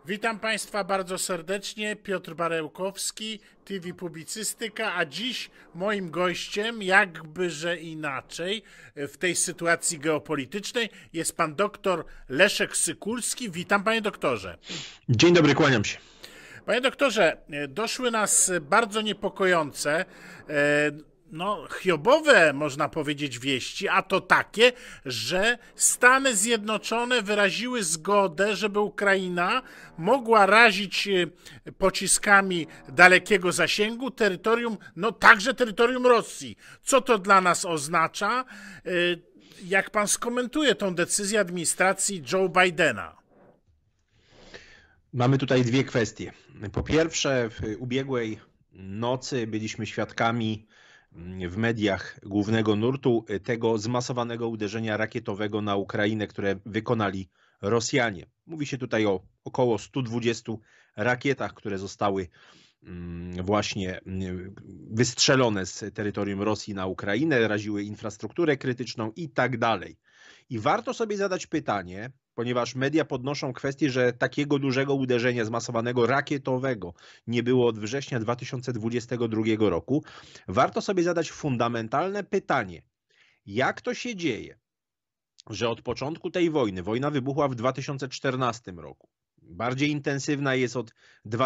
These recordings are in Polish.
Witam Państwa bardzo serdecznie, Piotr Barełkowski, TV Publicystyka, a dziś moim gościem, jakbyże inaczej, w tej sytuacji geopolitycznej jest pan doktor Leszek Sykulski. Witam, panie doktorze. Dzień dobry, kłaniam się. Panie doktorze, doszły nas bardzo niepokojące, chiobowe, można powiedzieć, wieści, a to takie, że Stany Zjednoczone wyraziły zgodę, żeby Ukraina mogła razić pociskami dalekiego zasięgu terytorium, także terytorium Rosji. Co to dla nas oznacza? Jak pan skomentuje tą decyzję administracji Joe Bidena? Mamy tutaj dwie kwestie. Po pierwsze, w ubiegłej nocy byliśmy świadkami w mediach głównego nurtu tego zmasowanego uderzenia rakietowego na Ukrainę, które wykonali Rosjanie. Mówi się tutaj o około 120 rakietach, które zostały właśnie wystrzelone z terytorium Rosji na Ukrainę, raziły infrastrukturę krytyczną i tak dalej. I warto sobie zadać pytanie, ponieważ media podnoszą kwestię, że takiego dużego uderzenia zmasowanego rakietowego nie było od września 2022 roku. Warto sobie zadać fundamentalne pytanie, jak to się dzieje, że od początku tej wojny, wojna wybuchła w 2014 roku, bardziej intensywna jest od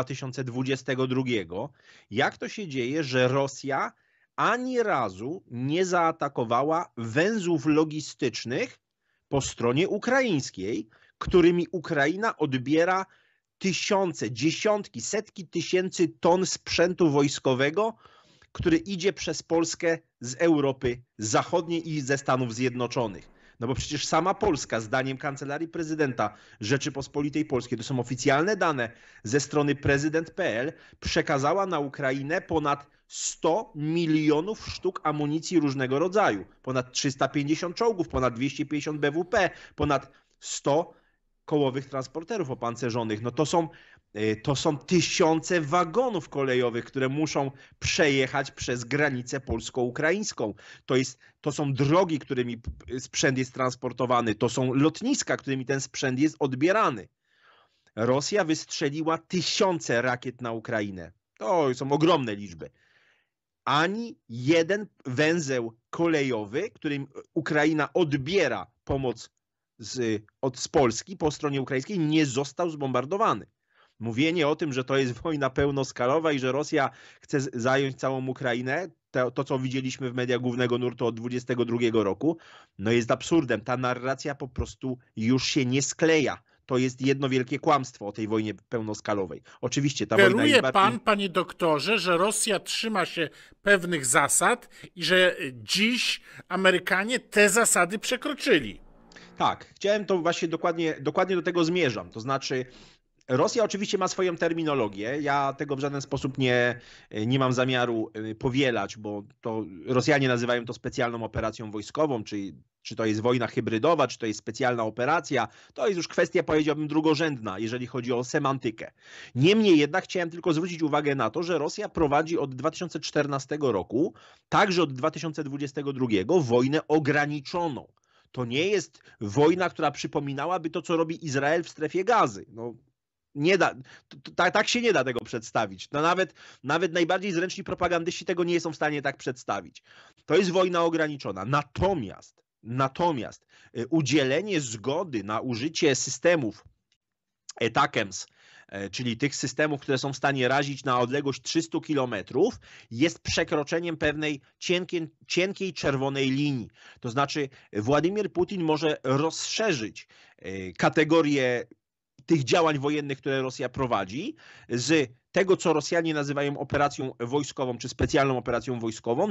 2022, jak to się dzieje, że Rosja ani razu nie zaatakowała węzłów logistycznych po stronie ukraińskiej, którymi Ukraina odbiera tysiące, dziesiątki, setki tysięcy ton sprzętu wojskowego, który idzie przez Polskę z Europy Zachodniej i ze Stanów Zjednoczonych. No bo przecież sama Polska, zdaniem Kancelarii Prezydenta Rzeczypospolitej Polskiej, to są oficjalne dane ze strony prezydent.pl, przekazała na Ukrainę ponad 100 milionów sztuk amunicji różnego rodzaju, ponad 350 czołgów, ponad 250 BWP, ponad 100 kołowych transporterów opancerzonych. No to są tysiące wagonów kolejowych, które muszą przejechać przez granicę polsko-ukraińską. To są drogi, którymi sprzęt jest transportowany. To są lotniska, którymi ten sprzęt jest odbierany. Rosja wystrzeliła tysiące rakiet na Ukrainę. To są ogromne liczby. Ani jeden węzeł kolejowy, którym Ukraina odbiera pomoc z Polski po stronie ukraińskiej, nie został zbombardowany. Mówienie o tym, że to jest wojna pełnoskalowa i że Rosja chce zająć całą Ukrainę, to co widzieliśmy w mediach głównego nurtu od 2022 roku, no jest absurdem. Ta narracja po prostu już się nie skleja. To jest jedno wielkie kłamstwo o tej wojnie pełnoskalowej. Oczywiście ta wojna jest bardziej... pan, panie doktorze, że Rosja trzyma się pewnych zasad i że dziś Amerykanie te zasady przekroczyli. Tak, chciałem to właśnie dokładnie do tego zmierzam. To znaczy, Rosja oczywiście ma swoją terminologię. Ja tego w żaden sposób nie mam zamiaru powielać, bo to Rosjanie nazywają to specjalną operacją wojskową, czy to jest wojna hybrydowa, czy to jest specjalna operacja. To jest już kwestia, powiedziałbym, drugorzędna, jeżeli chodzi o semantykę. Niemniej jednak chciałem tylko zwrócić uwagę na to, że Rosja prowadzi od 2014 roku, także od 2022, wojnę ograniczoną. To nie jest wojna, która przypominałaby to, co robi Izrael w strefie Gazy. No, nie da, tak się nie da tego przedstawić. No nawet najbardziej zręczni propagandyści tego nie są w stanie tak przedstawić. To jest wojna ograniczona. Natomiast udzielenie zgody na użycie systemów ATACMS, czyli tych systemów, które są w stanie razić na odległość 300 km, jest przekroczeniem pewnej cienkiej czerwonej linii. To znaczy Władimir Putin może rozszerzyć kategorię tych działań wojennych, które Rosja prowadzi, z tego, co Rosjanie nazywają operacją wojskową, czy specjalną operacją wojskową,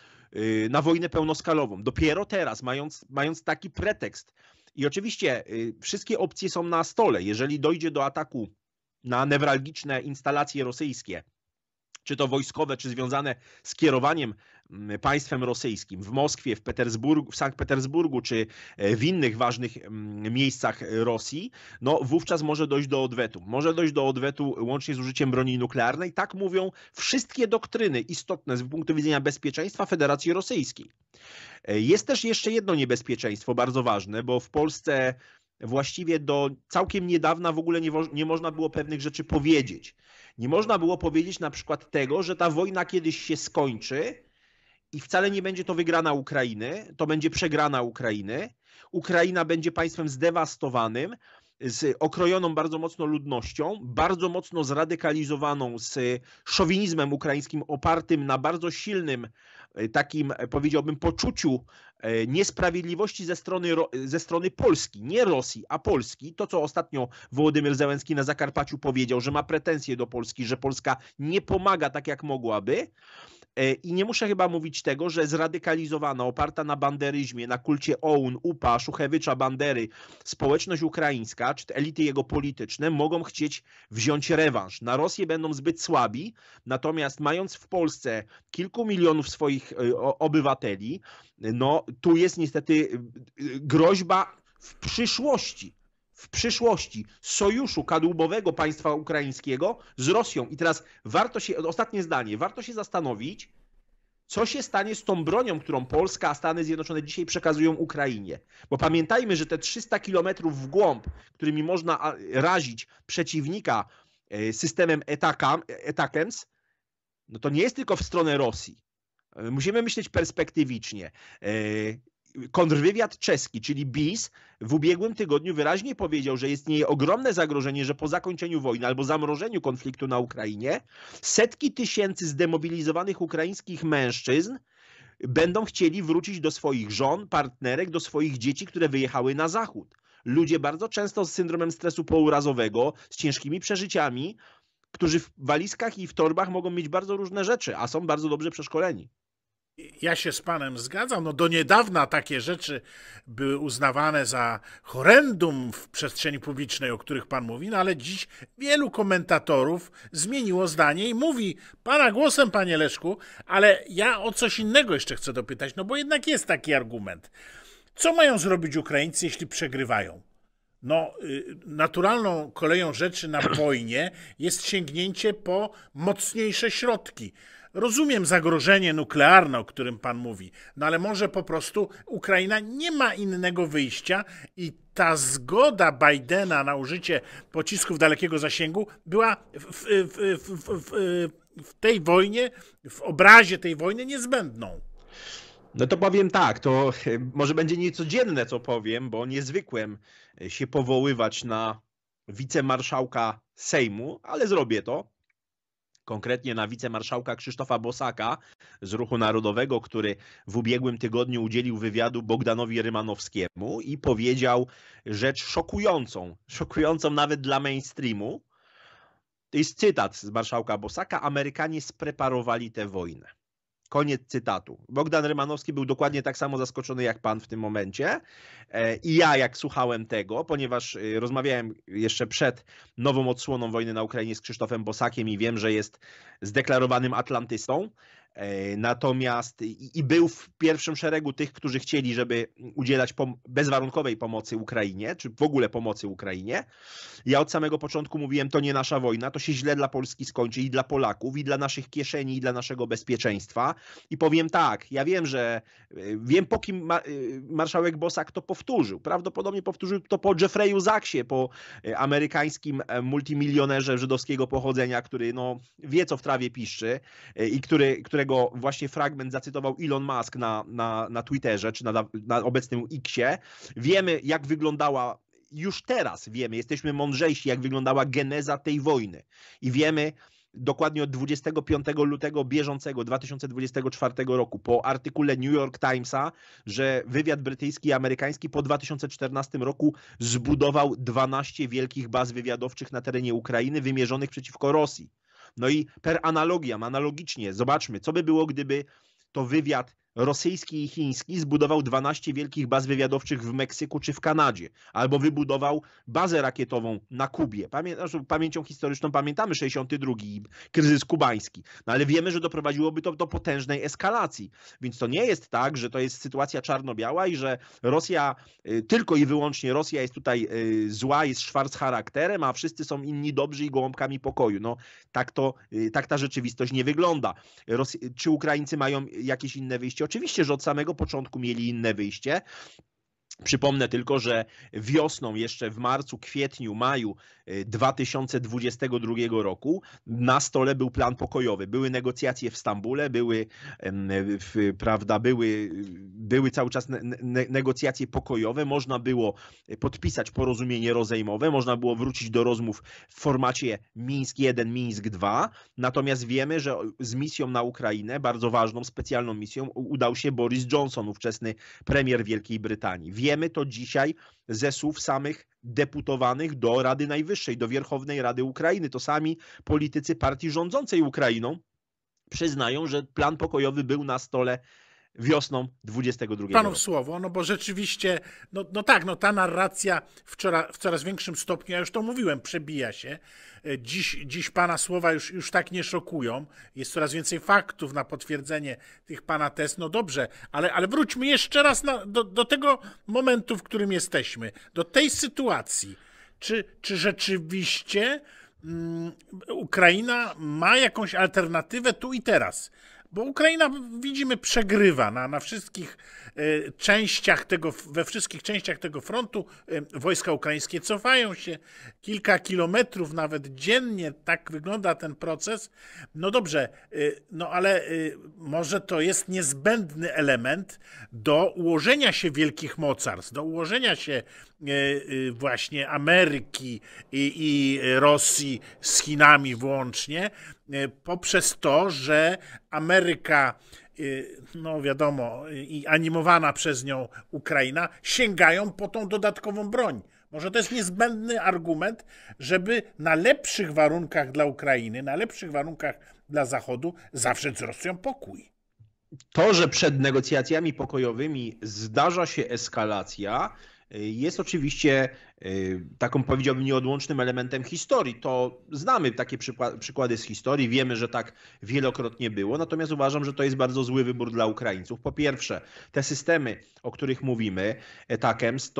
na wojnę pełnoskalową. Dopiero teraz, mając taki pretekst. I oczywiście wszystkie opcje są na stole. Jeżeli dojdzie do ataku na newralgiczne instalacje rosyjskie, czy to wojskowe, czy związane z kierowaniem państwem rosyjskim w Moskwie, w Sankt Petersburgu, czy w innych ważnych miejscach Rosji, no wówczas może dojść do odwetu. Może dojść do odwetu łącznie z użyciem broni nuklearnej. Tak mówią wszystkie doktryny istotne z punktu widzenia bezpieczeństwa Federacji Rosyjskiej. Jest też jeszcze jedno niebezpieczeństwo bardzo ważne, bo w Polsce właściwie do całkiem niedawna w ogóle nie można było pewnych rzeczy powiedzieć. Nie można było powiedzieć na przykład tego, że ta wojna kiedyś się skończy i wcale nie będzie to wygrana Ukrainy, to będzie przegrana Ukrainy. Ukraina będzie państwem zdewastowanym, z okrojoną bardzo mocno ludnością, bardzo mocno zradykalizowaną, z szowinizmem ukraińskim opartym na bardzo silnym takim, powiedziałbym, poczuciu niesprawiedliwości ze strony Polski, nie Rosji, a Polski. To, co ostatnio Wołodymyr Zełenski na Zakarpaciu powiedział, że ma pretensje do Polski, że Polska nie pomaga tak, jak mogłaby. I nie muszę chyba mówić tego, że zradykalizowana, oparta na banderyzmie, na kulcie OUN, UPA, Szuchewycza, Bandery, społeczność ukraińska, czy te elity jego polityczne mogą chcieć wziąć rewanż. Na Rosję będą zbyt słabi, natomiast mając w Polsce kilku milionów swoich obywateli, no tu jest niestety groźba w przyszłości sojuszu kadłubowego państwa ukraińskiego z Rosją. I teraz ostatnie zdanie, warto się zastanowić, co się stanie z tą bronią, którą Polska a Stany Zjednoczone dzisiaj przekazują Ukrainie. Bo pamiętajmy, że te 300 kilometrów w głąb, którymi można razić przeciwnika systemem ATACMS, no to nie jest tylko w stronę Rosji. Musimy myśleć perspektywicznie. Kontrwywiad czeski, czyli BIS, w ubiegłym tygodniu wyraźnie powiedział, że istnieje ogromne zagrożenie, że po zakończeniu wojny albo zamrożeniu konfliktu na Ukrainie setki tysięcy zdemobilizowanych ukraińskich mężczyzn będą chcieli wrócić do swoich żon, partnerek, do swoich dzieci, które wyjechały na zachód. Ludzie bardzo często z syndromem stresu pourazowego, z ciężkimi przeżyciami, którzy w walizkach i w torbach mogą mieć bardzo różne rzeczy, a są bardzo dobrze przeszkoleni. Ja się z panem zgadzam. No do niedawna takie rzeczy były uznawane za horrendum w przestrzeni publicznej, o których pan mówi, no ale dziś wielu komentatorów zmieniło zdanie i mówi pana głosem, panie Leszku, ale ja o coś innego jeszcze chcę dopytać, no bo jednak jest taki argument. Co mają zrobić Ukraińcy, jeśli przegrywają? No, naturalną koleją rzeczy na wojnie jest sięgnięcie po mocniejsze środki. Rozumiem zagrożenie nuklearne, o którym pan mówi, no ale może po prostu Ukraina nie ma innego wyjścia i ta zgoda Bidena na użycie pocisków dalekiego zasięgu była w tej wojnie, w obrazie tej wojny niezbędną. No to powiem tak, to może będzie niecodzienne, co powiem, bo nie zwykłem się powoływać na wicemarszałka Sejmu, ale zrobię to. Konkretnie na wicemarszałka Krzysztofa Bosaka z Ruchu Narodowego, który w ubiegłym tygodniu udzielił wywiadu Bogdanowi Rymanowskiemu i powiedział rzecz szokującą nawet dla mainstreamu. To jest cytat z marszałka Bosaka: Amerykanie spreparowali tę wojnę. Koniec cytatu. Bogdan Rymanowski był dokładnie tak samo zaskoczony jak pan w tym momencie. I ja, jak słuchałem tego, ponieważ rozmawiałem jeszcze przed nową odsłoną wojny na Ukrainie z Krzysztofem Bosakiem i wiem, że jest zdeklarowanym atlantystą, natomiast i był w pierwszym szeregu tych, którzy chcieli, żeby udzielać bezwarunkowej pomocy Ukrainie, czy w ogóle pomocy Ukrainie. Ja od samego początku mówiłem, to nie nasza wojna, to się źle dla Polski skończy i dla Polaków, i dla naszych kieszeni, i dla naszego bezpieczeństwa. I powiem tak, ja wiem po kim marszałek Bosak to powtórzył. Prawdopodobnie powtórzył to po Jeffrey'u Zachsie, po amerykańskim multimilionerze żydowskiego pochodzenia, który no, wie, co w trawie piszczy i którego właśnie fragment zacytował Elon Musk na Twitterze, czy na obecnym Xie. Wiemy, jak wyglądała, już teraz wiemy, jesteśmy mądrzejsi, jak wyglądała geneza tej wojny. I wiemy dokładnie od 25 lutego bieżącego 2024 roku, po artykule New York Timesa, że wywiad brytyjski i amerykański po 2014 roku zbudował 12 wielkich baz wywiadowczych na terenie Ukrainy wymierzonych przeciwko Rosji. No i analogicznie, zobaczmy, co by było, gdyby to wywiad rosyjski i chiński zbudował 12 wielkich baz wywiadowczych w Meksyku czy w Kanadzie, albo wybudował bazę rakietową na Kubie. Pamięcią historyczną pamiętamy 62, kryzys kubański, no ale wiemy, że doprowadziłoby to do potężnej eskalacji. Więc to nie jest tak, że to jest sytuacja czarno-biała i że Rosja, tylko i wyłącznie Rosja jest tutaj zła, jest charakterem, a wszyscy są inni dobrzy i gołąbkami pokoju. No tak ta rzeczywistość nie wygląda. Czy Ukraińcy mają jakieś inne wyjście? Oczywiście, że od samego początku mieli inne wyjście. Przypomnę tylko, że wiosną, jeszcze w marcu, kwietniu, maju 2022 roku na stole był plan pokojowy. Były negocjacje w Stambule, były cały czas negocjacje pokojowe. Można było podpisać porozumienie rozejmowe, można było wrócić do rozmów w formacie Mińsk I, Mińsk II. Natomiast wiemy, że z misją na Ukrainę, bardzo ważną, specjalną misją, udał się Boris Johnson, ówczesny premier Wielkiej Brytanii. Wiemy to dzisiaj ze słów samych deputowanych do Rady Najwyższej, do Wierchownej Rady Ukrainy. To sami politycy partii rządzącej Ukrainą przyznają, że plan pokojowy był na stole wiosną 22 Panów roku. słowo, no bo rzeczywiście, no tak, ta narracja w coraz większym stopniu, ja już to mówiłem, przebija się. Dziś pana słowa już tak nie szokują. Jest coraz więcej faktów na potwierdzenie tych pana tez. No dobrze, ale wróćmy jeszcze raz do tego momentu, w którym jesteśmy, do tej sytuacji. Czy rzeczywiście Ukraina ma jakąś alternatywę tu i teraz? Bo Ukraina, widzimy, przegrywa na wszystkich częściach we wszystkich częściach tego frontu. Wojska ukraińskie cofają się kilka kilometrów nawet dziennie. Tak wygląda ten proces. No dobrze, ale może to jest niezbędny element do ułożenia się wielkich mocarstw, do ułożenia się właśnie Ameryki i Rosji z Chinami włącznie, poprzez to, że Ameryka, no wiadomo, i animowana przez nią Ukraina, sięgają po tą dodatkową broń. Może to jest niezbędny argument, żeby na lepszych warunkach dla Ukrainy, na lepszych warunkach dla Zachodu zawrzeć z Rosją pokój. To, że przed negocjacjami pokojowymi zdarza się eskalacja, jest oczywiście taką, powiedziałbym, nieodłącznym elementem historii. To znamy takie przykłady z historii, wiemy, że tak wielokrotnie było, natomiast uważam, że to jest bardzo zły wybór dla Ukraińców. Po pierwsze, te systemy, o których mówimy, ATACMS,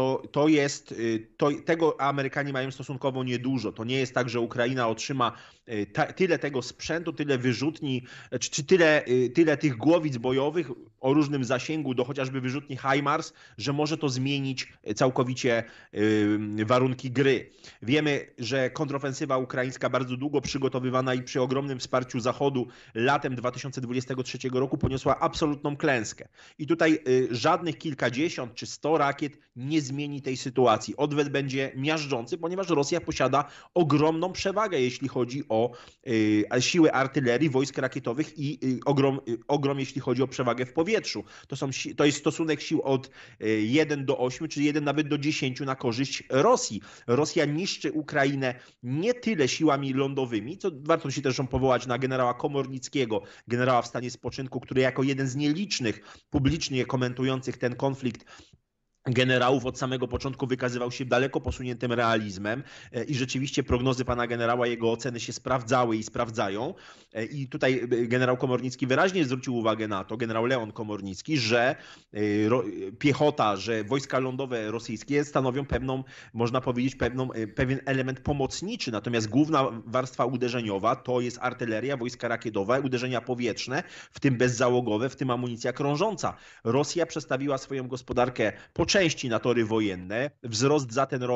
tego Amerykanie mają stosunkowo niedużo. To nie jest tak, że Ukraina otrzyma tyle tego sprzętu, tyle wyrzutni, czy tyle tych głowic bojowych o różnym zasięgu do chociażby wyrzutni HIMARS, że może to zmienić całkowicie warunki gry. Wiemy, że kontrofensywa ukraińska, bardzo długo przygotowywana i przy ogromnym wsparciu Zachodu latem 2023 roku poniosła absolutną klęskę. I tutaj żadnych kilkadziesiąt czy 100 rakiet nie zmieni tej sytuacji. Odwet będzie miażdżący, ponieważ Rosja posiada ogromną przewagę, jeśli chodzi o siły artylerii, wojsk rakietowych i ogrom jeśli chodzi o przewagę w powietrzu. To jest stosunek sił od 1 do 8, czy 1 nawet do 10 na korzyść Rosji. Rosja niszczy Ukrainę nie tyle siłami lądowymi, co warto się też powołać na generała Komornickiego, generała w stanie spoczynku, który jako jeden z nielicznych publicznie komentujących ten konflikt generałów od samego początku wykazywał się daleko posuniętym realizmem i rzeczywiście prognozy pana generała, jego oceny się sprawdzały i sprawdzają. I tutaj generał Komornicki wyraźnie zwrócił uwagę na to, generał Leon Komornicki, że piechota, że wojska lądowe rosyjskie stanowią można powiedzieć, pewien element pomocniczy, natomiast główna warstwa uderzeniowa to jest artyleria, wojska rakietowe, uderzenia powietrzne, w tym bezzałogowe, w tym amunicja krążąca. Rosja przestawiła swoją gospodarkę po części na tory wojenne. Wzrost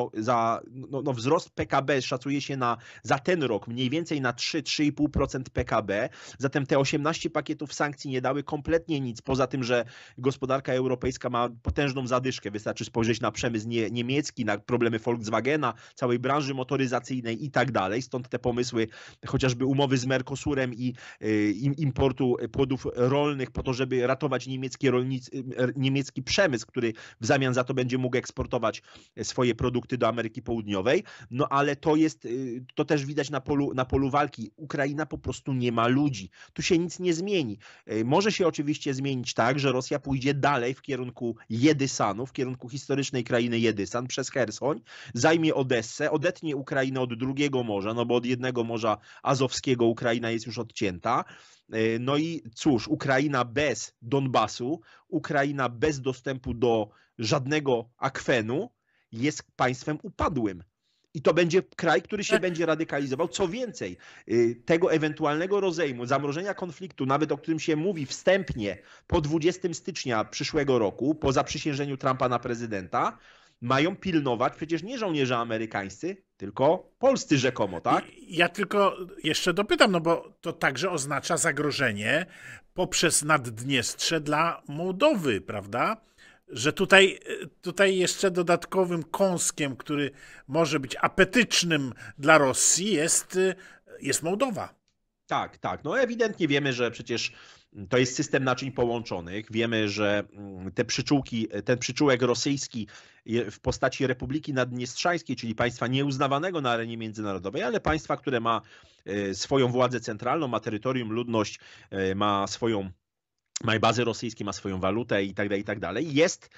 wzrost PKB szacuje się za ten rok mniej więcej na 3-3,5% PKB. Zatem te 18 pakietów sankcji nie dały kompletnie nic, poza tym, że gospodarka europejska ma potężną zadyszkę. Wystarczy spojrzeć na przemysł niemiecki, na problemy Volkswagena, całej branży motoryzacyjnej i tak dalej. Stąd te pomysły, chociażby umowy z Mercosurem i importu płodów rolnych po to, żeby ratować niemiecki przemysł, który w zamian za to będzie mógł eksportować swoje produkty do Ameryki Południowej. No ale to też widać na polu walki. Ukraina po prostu nie ma ludzi. Tu się nic nie zmieni. Może się oczywiście zmienić tak, że Rosja pójdzie dalej w kierunku Jedysanu, w kierunku historycznej krainy Jedysan przez Chersoń, zajmie Odessę, odetnie Ukrainę od drugiego morza, no bo od jednego Morza Azowskiego Ukraina jest już odcięta. No i cóż, Ukraina bez Donbasu, Ukraina bez dostępu do żadnego akwenu jest państwem upadłym. I to będzie kraj, który się będzie radykalizował. Co więcej, tego ewentualnego rozejmu, zamrożenia konfliktu, nawet o którym się mówi wstępnie po 20 stycznia przyszłego roku, po zaprzysiężeniu Trumpa na prezydenta, mają pilnować przecież nie żołnierze amerykańscy, tylko polscy rzekomo, tak? Ja tylko jeszcze dopytam, no bo to także oznacza zagrożenie poprzez Naddniestrze dla Mołdowy, prawda? Że tutaj jeszcze dodatkowym kąskiem, który może być apetycznym dla Rosji, jest Mołdowa. Tak, tak. No ewidentnie wiemy, że przecież to jest system naczyń połączonych. Wiemy, że ten przyczółek rosyjski w postaci Republiki Naddniestrzańskiej, czyli państwa nieuznawanego na arenie międzynarodowej, ale państwa, które ma swoją władzę centralną, ma terytorium, ludność, ma bazy rosyjskie, ma swoją walutę i tak dalej.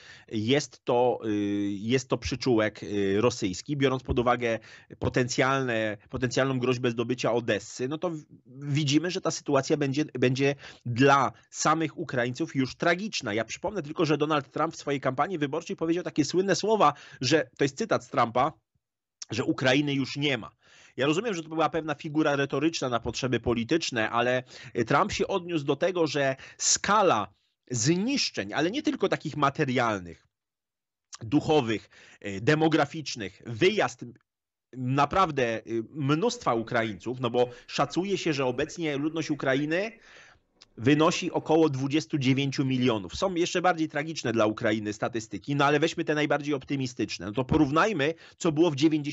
Jest to przyczółek rosyjski, biorąc pod uwagę potencjalną groźbę zdobycia Odessy, no to widzimy, że ta sytuacja będzie dla samych Ukraińców już tragiczna. Ja przypomnę tylko, że Donald Trump w swojej kampanii wyborczej powiedział takie słynne słowa, że to jest cytat z Trumpa, że Ukrainy już nie ma. Ja rozumiem, że to była pewna figura retoryczna na potrzeby polityczne, ale Trump się odniósł do tego, że skala zniszczeń, ale nie tylko takich materialnych, duchowych, demograficznych, wyjazd naprawdę mnóstwa Ukraińców, no bo szacuje się, że obecnie ludność Ukrainy wynosi około 29 milionów. Są jeszcze bardziej tragiczne dla Ukrainy statystyki, no ale weźmy te najbardziej optymistyczne. No to porównajmy, co było w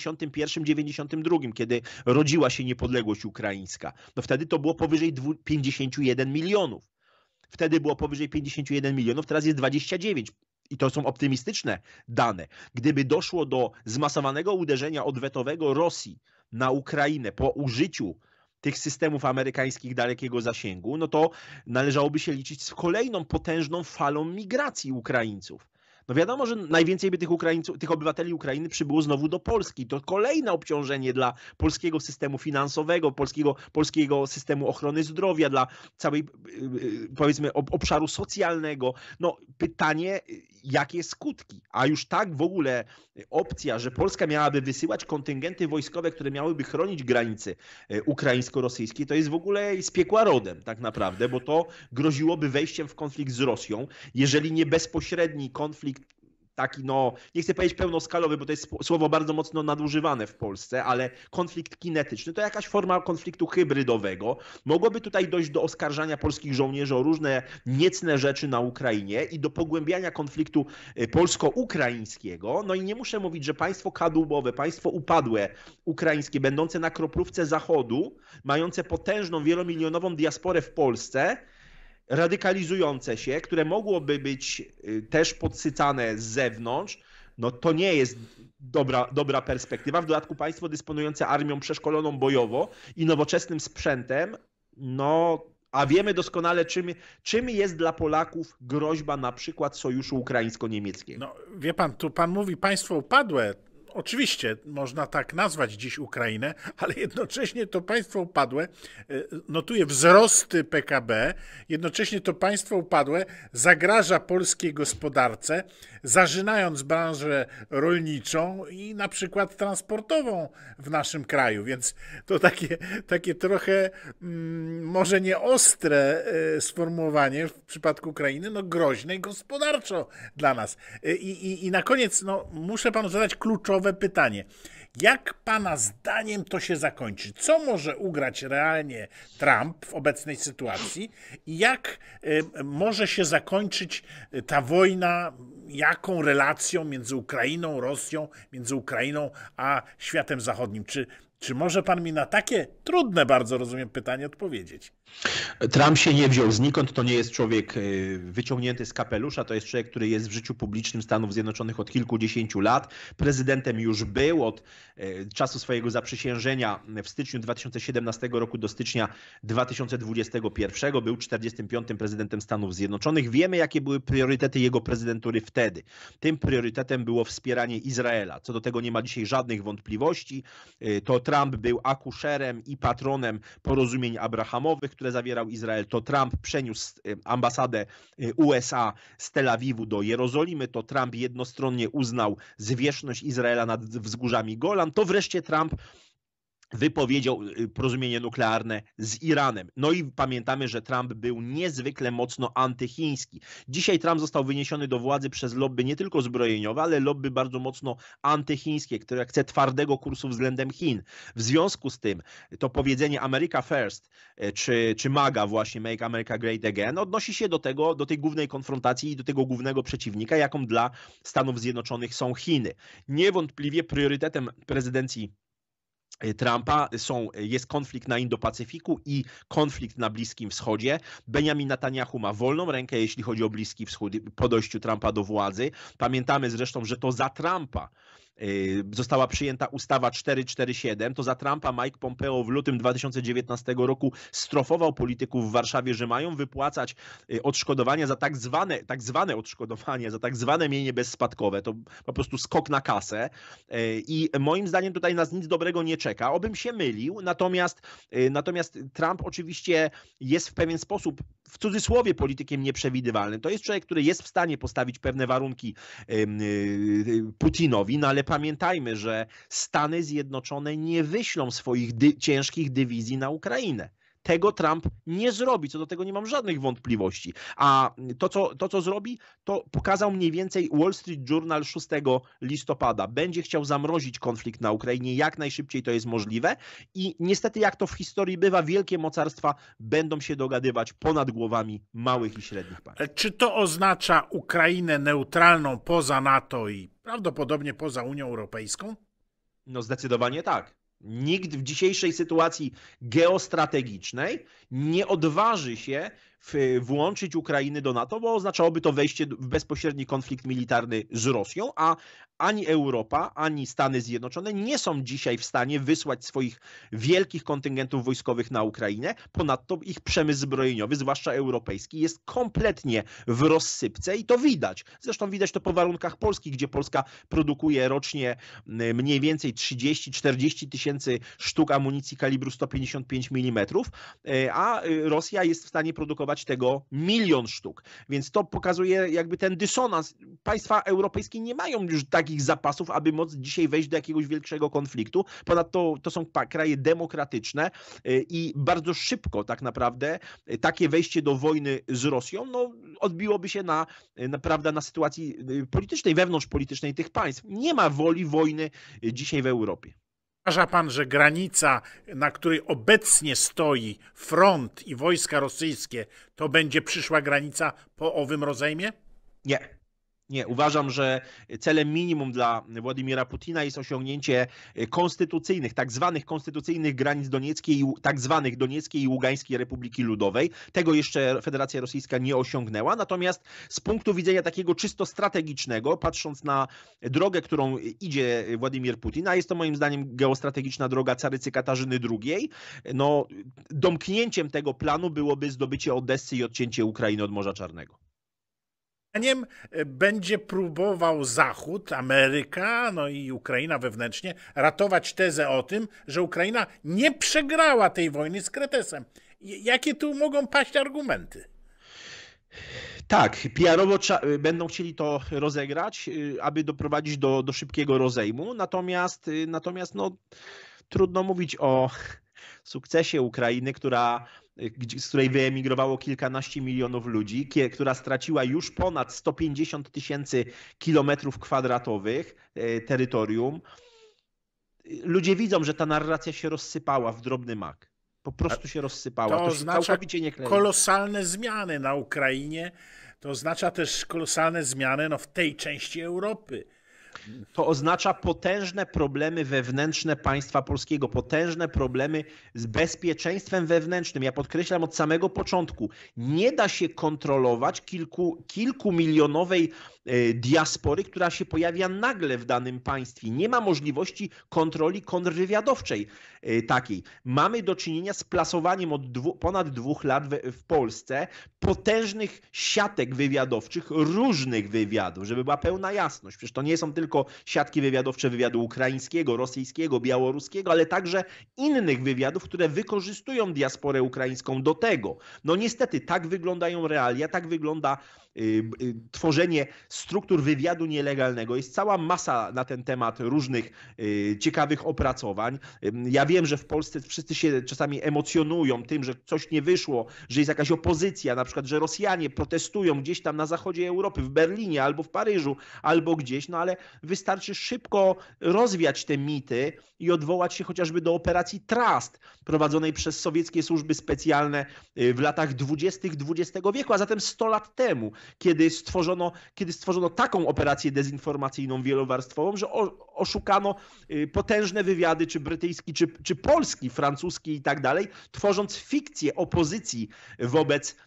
91-92, kiedy rodziła się niepodległość ukraińska. No wtedy to było powyżej 51 milionów. Wtedy było powyżej 51 milionów, teraz jest 29. I to są optymistyczne dane. Gdyby doszło do zmasowanego uderzenia odwetowego Rosji na Ukrainę po użyciu tych systemów amerykańskich dalekiego zasięgu, no to należałoby się liczyć z kolejną potężną falą migracji Ukraińców. No wiadomo, że najwięcej by tych obywateli Ukrainy przybyło znowu do Polski. To kolejne obciążenie dla polskiego systemu finansowego, polskiego systemu ochrony zdrowia, dla całej, powiedzmy, obszaru socjalnego. No pytanie, jakie skutki? A już tak w ogóle opcja, że Polska miałaby wysyłać kontyngenty wojskowe, które miałyby chronić granicy ukraińsko-rosyjskie, to jest w ogóle z piekła rodem tak naprawdę, bo to groziłoby wejściem w konflikt z Rosją, jeżeli nie bezpośredni konflikt taki, no nie chcę powiedzieć pełnoskalowy, bo to jest słowo bardzo mocno nadużywane w Polsce, ale konflikt kinetyczny to jakaś forma konfliktu hybrydowego. Mogłoby tutaj dojść do oskarżania polskich żołnierzy o różne niecne rzeczy na Ukrainie i do pogłębiania konfliktu polsko-ukraińskiego. No i nie muszę mówić, że państwo kadłubowe, państwo upadłe ukraińskie, będące na kroplówce Zachodu, mające potężną, wielomilionową diasporę w Polsce, radykalizujące się, które mogłoby być też podsycane z zewnątrz, no to nie jest dobra perspektywa. W dodatku państwo dysponujące armią przeszkoloną bojowo i nowoczesnym sprzętem, no a wiemy doskonale, czym jest dla Polaków groźba na przykład sojuszu ukraińsko-niemieckiego. No wie pan, tu pan mówi państwo upadłe. Oczywiście można tak nazwać dziś Ukrainę, ale jednocześnie to państwo upadłe notuje wzrosty PKB, jednocześnie to państwo upadłe zagraża polskiej gospodarce, zarzynając branżę rolniczą i na przykład transportową w naszym kraju, więc to takie trochę może nie ostre sformułowanie w przypadku Ukrainy, no groźne gospodarczo dla nas. I na koniec no, muszę panu zadać kluczowe pytanie. Jak pana zdaniem to się zakończy? Co może ugrać realnie Trump w obecnej sytuacji i jak może się zakończyć ta wojna, jaką relacją między Ukrainą, Rosją, między Ukrainą a światem zachodnim? Czy może pan mi na takie trudne bardzo, rozumiem, pytanie odpowiedzieć? Trump się nie wziął znikąd, to nie jest człowiek wyciągnięty z kapelusza, to jest człowiek, który jest w życiu publicznym Stanów Zjednoczonych od kilkudziesięciu lat. Prezydentem już był od czasu swojego zaprzysiężenia w styczniu 2017 roku do stycznia 2021. Był 45. prezydentem Stanów Zjednoczonych. Wiemy, jakie były priorytety jego prezydentury wtedy. Tym priorytetem było wspieranie Izraela. Co do tego nie ma dzisiaj żadnych wątpliwości. Trump był akuszerem i patronem porozumień abrahamowych, które zawierał Izrael. To Trump przeniósł ambasadę USA z Tel Awiwu do Jerozolimy. To Trump jednostronnie uznał zwierzchność Izraela nad wzgórzami Golan. To wreszcie Trump wypowiedział porozumienie nuklearne z Iranem. No i pamiętamy, że Trump był niezwykle mocno antychiński. Dzisiaj Trump został wyniesiony do władzy przez lobby nie tylko zbrojeniowe, ale lobby bardzo mocno antychińskie, które chce twardego kursu względem Chin. W związku z tym to powiedzenie America First czy MAGA właśnie, Make America Great Again, odnosi się do tej głównej konfrontacji i do tego głównego przeciwnika, jaką dla Stanów Zjednoczonych są Chiny. Niewątpliwie priorytetem prezydencji Trumpa jest konflikt na Indo-Pacyfiku i konflikt na Bliskim Wschodzie. Benjamin Netanyahu ma wolną rękę, jeśli chodzi o Bliski Wschód po dojściu Trumpa do władzy. Pamiętamy zresztą, że to za Trumpa została przyjęta ustawa 447, to za Trumpa Mike Pompeo w lutym 2019 roku strofował polityków w Warszawie, że mają wypłacać odszkodowania za tak zwane odszkodowania, za tak zwane mienie bezspadkowe. To po prostu skok na kasę i moim zdaniem tutaj nas nic dobrego nie czeka. Obym się mylił, natomiast Trump oczywiście jest w pewien sposób, w cudzysłowie, politykiem nieprzewidywalnym. To jest człowiek, który jest w stanie postawić pewne warunki Putinowi, no ale pamiętajmy, że Stany Zjednoczone nie wyślą swoich ciężkich dywizji na Ukrainę. Tego Trump nie zrobi, co do tego nie mam żadnych wątpliwości. A to, co zrobi, to pokazał mniej więcej Wall Street Journal 6 listopada. Będzie chciał zamrozić konflikt na Ukrainie jak najszybciej to jest możliwe i niestety, jak to w historii bywa, wielkie mocarstwa będą się dogadywać ponad głowami małych i średnich państw. Czy to oznacza Ukrainę neutralną poza NATO i prawdopodobnie poza Unią Europejską? No zdecydowanie tak. Nikt w dzisiejszej sytuacji geostrategicznej nie odważy się włączyć Ukrainy do NATO, bo oznaczałoby to wejście w bezpośredni konflikt militarny z Rosją, a ani Europa, ani Stany Zjednoczone nie są dzisiaj w stanie wysłać swoich wielkich kontyngentów wojskowych na Ukrainę. Ponadto ich przemysł zbrojeniowy, zwłaszcza europejski, jest kompletnie w rozsypce i to widać. Zresztą widać to po warunkach Polski, gdzie Polska produkuje rocznie mniej więcej 30-40 tysięcy sztuk amunicji kalibru 155 mm, a Rosja jest w stanie produkować tego 1 000 000 sztuk. Więc to pokazuje jakby ten dysonans. Państwa europejskie nie mają już takich zapasów, aby móc dzisiaj wejść do jakiegoś większego konfliktu. Ponadto to są kraje demokratyczne i bardzo szybko tak naprawdę takie wejście do wojny z Rosją odbiłoby się na sytuacji politycznej, wewnątrzpolitycznej tych państw. Nie ma woli wojny dzisiaj w Europie. Uważa pan, że granica, na której obecnie stoi front i wojska rosyjskie, to będzie przyszła granica po owym rozejmie? Nie. Nie, uważam, że celem minimum dla Władimira Putina jest osiągnięcie konstytucyjnych, tak zwanych konstytucyjnych granic tak zwanych Donieckiej i Ługańskiej Republiki Ludowej. Tego jeszcze Federacja Rosyjska nie osiągnęła. Natomiast z punktu widzenia takiego czysto strategicznego, patrząc na drogę, którą idzie Władimir Putin, a jest to moim zdaniem geostrategiczna droga carycy Katarzyny II, domknięciem tego planu byłoby zdobycie Odessy i odcięcie Ukrainy od Morza Czarnego. Zdaniem będzie próbował Zachód, Ameryka, i Ukraina wewnętrznie ratować tezę o tym, że Ukraina nie przegrała tej wojny z Kretesem. Jakie tu mogą paść argumenty? Tak, PR-owo będą chcieli to rozegrać, aby doprowadzić do szybkiego rozejmu. Natomiast trudno mówić o sukcesie Ukrainy, z której wyemigrowało kilkanaście milionów ludzi, która straciła już ponad 150 000 kilometrów kwadratowych terytorium. Ludzie widzą, że ta narracja się rozsypała w drobny mak. Po prostu się rozsypała. To oznacza kolosalne zmiany na Ukrainie. To oznacza też kolosalne zmiany w tej części Europy. To oznacza potężne problemy wewnętrzne państwa polskiego, potężne problemy z bezpieczeństwem wewnętrznym. Ja podkreślam od samego początku, nie da się kontrolować kilkumilionowej diaspory, która się pojawia nagle w danym państwie. Nie ma możliwości kontroli kontrwywiadowczej takiej. Mamy do czynienia z plasowaniem od ponad 2 lat w Polsce potężnych siatek wywiadowczych, różnych wywiadów, żeby była pełna jasność. Przecież to nie są tylko siatki wywiadowcze wywiadu ukraińskiego, rosyjskiego, białoruskiego, ale także innych wywiadów, które wykorzystują diasporę ukraińską do tego. No niestety tak wyglądają realia, tak wygląda tworzenie struktur wywiadu nielegalnego. Jest cała masa na ten temat różnych ciekawych opracowań. Ja wiem, że w Polsce wszyscy się czasami emocjonują tym, że coś nie wyszło, że jest jakaś opozycja, na przykład, że Rosjanie protestują gdzieś tam na zachodzie Europy, w Berlinie albo w Paryżu, albo gdzieś, no ale wystarczy szybko rozwiać te mity i odwołać się chociażby do operacji Trust, prowadzonej przez sowieckie służby specjalne w latach 20. XX wieku, a zatem 100 lat temu, kiedy stworzono taką operację dezinformacyjną wielowarstwową, że oszukano potężne wywiady, czy brytyjski, czy polski, francuski i tak dalej, tworząc fikcję opozycji wobec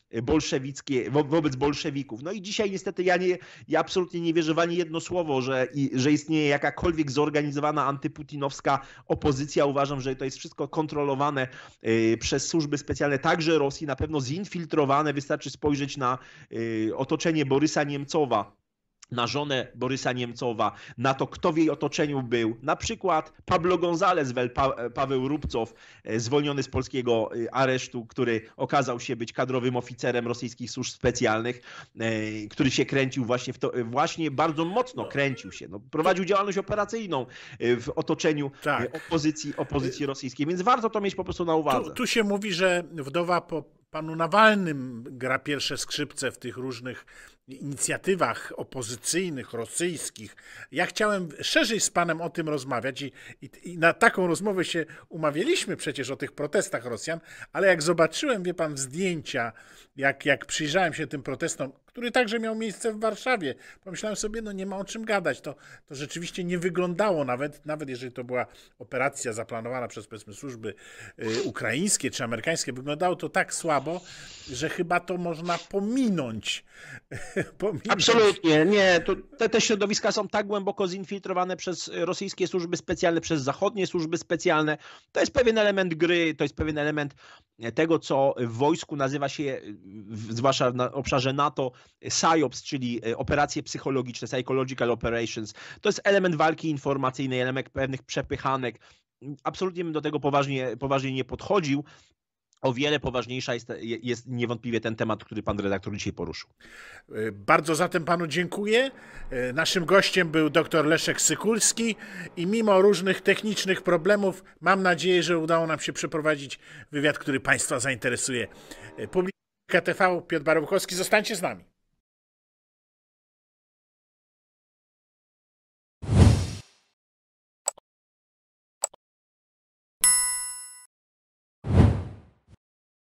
bolszewików. No i dzisiaj niestety ja absolutnie nie wierzę w ani jedno słowo, że istnieje jakakolwiek zorganizowana antyputinowska opozycja. Uważam, że to jest wszystko kontrolowane przez służby specjalne, także Rosji, na pewno zinfiltrowane. Wystarczy spojrzeć na otoczenie Borysa Niemcowa, na żonę Borysa Niemcowa, na to, kto w jej otoczeniu był. Na przykład Pablo González, Paweł Rubcow, zwolniony z polskiego aresztu, który okazał się być kadrowym oficerem rosyjskich służb specjalnych, który się kręcił właśnie bardzo mocno kręcił się. No, prowadził działalność operacyjną w otoczeniu opozycji rosyjskiej, więc warto to mieć po prostu na uwadze. Tu się mówi, że wdowa po panu Nawalnym gra pierwsze skrzypce w tych różnych inicjatywach opozycyjnych, rosyjskich. Ja chciałem szerzej z panem o tym rozmawiać i na taką rozmowę się umawialiśmy przecież o tych protestach Rosjan, ale jak zobaczyłem, wie pan, zdjęcia, jak przyjrzałem się tym protestom, który także miał miejsce w Warszawie, pomyślałem sobie, no nie ma o czym gadać. To rzeczywiście nie wyglądało, nawet jeżeli to była operacja zaplanowana przez, powiedzmy, służby ukraińskie czy amerykańskie, wyglądało to tak słabo, że chyba to można pominąć. Absolutnie, nie. Te środowiska są tak głęboko zinfiltrowane przez rosyjskie służby specjalne, przez zachodnie służby specjalne. To jest pewien element gry, to jest pewien element tego, co w wojsku nazywa się, zwłaszcza na obszarze NATO, PSYOPS, czyli operacje psychologiczne, psychological operations. To jest element walki informacyjnej, element pewnych przepychanek. Absolutnie bym do tego poważnie nie podchodził. O wiele poważniejsza jest niewątpliwie ten temat, który pan redaktor dzisiaj poruszył. Bardzo zatem panu dziękuję. Naszym gościem był dr Leszek Sykulski i mimo różnych technicznych problemów mam nadzieję, że udało nam się przeprowadzić wywiad, który państwa zainteresuje. Publika TV, Piotr Barbukowski, zostańcie z nami.